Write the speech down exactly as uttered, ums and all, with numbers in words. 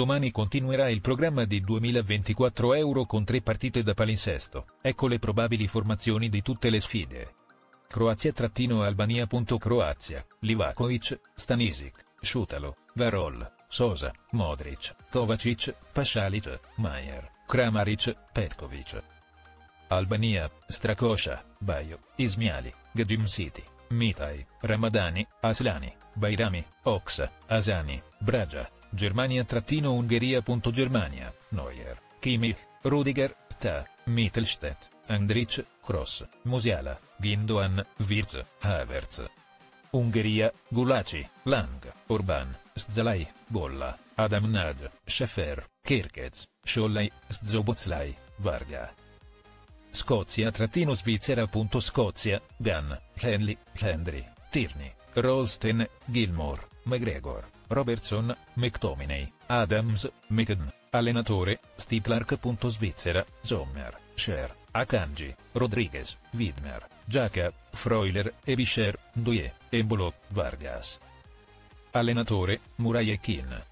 Domani continuerà il programma di duemilaventiquattro Euro con tre partite da palinsesto, ecco le probabili formazioni di tutte le sfide. Croazia-Albania. Croazia, Livakovic, Stanisic, Šutalo, Varol, Sosa, Modric, Kovacic, Pasalic, Majer, Kramaric, Petkovic. Albania, Strakosha, Bajo, Ismaili, Gajimsiti, Mitai, Ramadani, Aslani, Bayrami, Oksa, Asani, Braja. Germania-Ungheria. Germania, Neuer, Kimmich, Rudiger, Ta, Mittelstädt, Andrić, Kroos, Musiala, Gindogan, Wirtz, Havertz. Ungheria, Gulaci, Lang, Orban, Szalai, Bolla, Adamnaj, Schäfer, Kirkez, Schollai, Szoboszlai, Varga. Scozia-Svizzera. Scozia, Gunn, Henley, Hendry, Tierney, Rolsten, Gilmore, McGregor, Robertson, McTominay, Adams, McKenna. Allenatore, Steve Clarke. Svizzera, Sommer, Scher, Akanji, Rodriguez, Widmer, Xhaka, Freuler, Ebischer, Douye, Embolo, Vargas. Allenatore, Murray Keane.